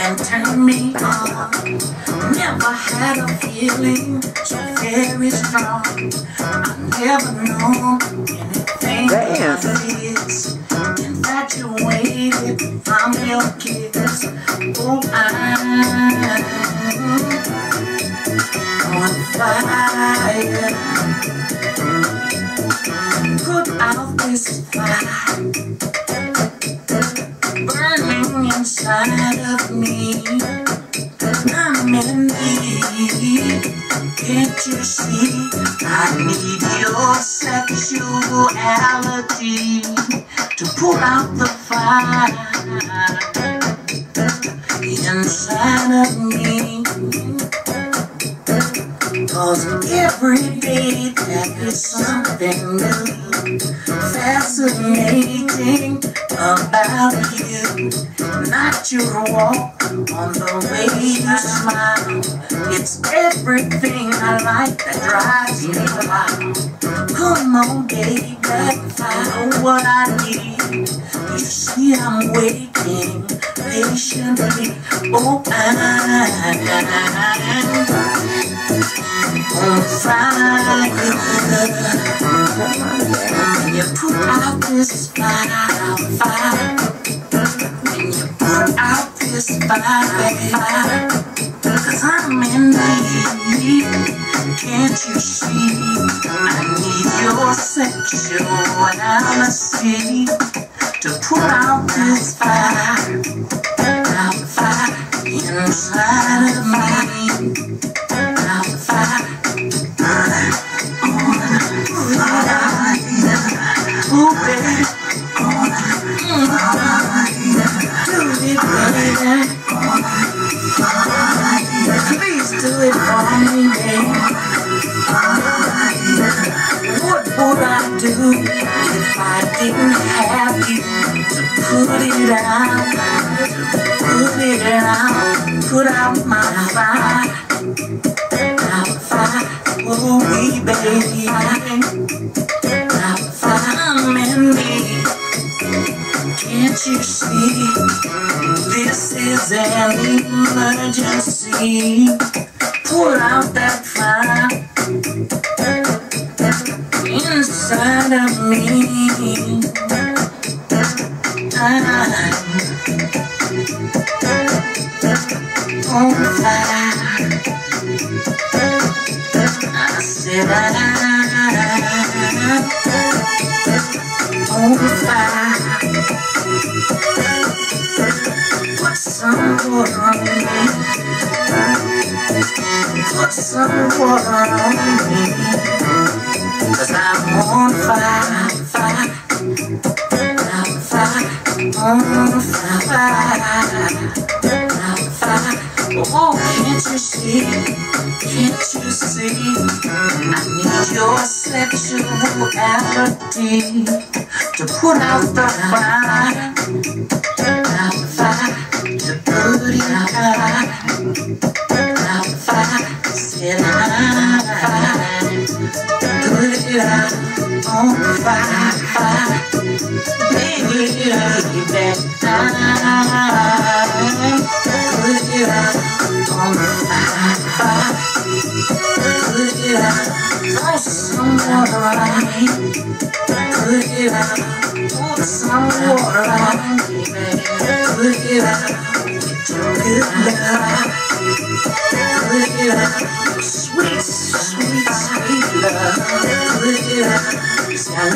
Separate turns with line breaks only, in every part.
and turn me on. Never had a feeling so very strong. I never known anything like this. Infatuated from your kiss. Oh, I'm on fire. Put out this fire burning inside of me. I'm in need. Can't you see? I need your sexuality to pull out the fire inside of me. 'Cause every day there is something new, fascinating about you. Not your walk on the way you smile. It's everything I like that drives me wild. Come on, baby, I know what I need. You see I'm waiting patiently. Oh, I'm on fire. When you put out this fire, when you put out this fire, 'cause I'm in need. Can't you see? I need your sexuality to put out this fire, inside of me. Fire on fire. Oh, baby. Do it, baby. Please do it for me, baby. What would I do if I didn't have you to put it out, put out my fire, oh, we baby, I'm in need. Can't you see? This is an emergency. Put out that fire inside of me. I'm on fire. I said I'm on fire. Put some water on me. Put some water on me. 'Cause I'm on fire, fire. I'm fire, on fire. I'm fire. Oh, can't you see? Can't you see? I need your sexuality to put out the fire, to put it out, said I'm fire, put it out on fire, baby, put it out on fire, put it out, throw some water on me, put it out, put some water on me, put it out, get your good love, put it out, sweet, sweet, sweet love, put it out, I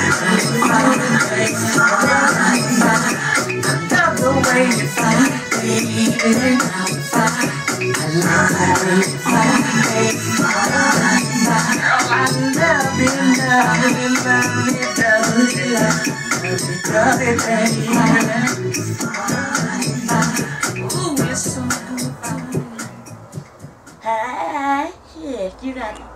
love the way you fight, baby, I love the way you fight, baby, girl, I love you, love you, love you, love you, love you, baby. Ooh, it's so good. Hey, shit, you got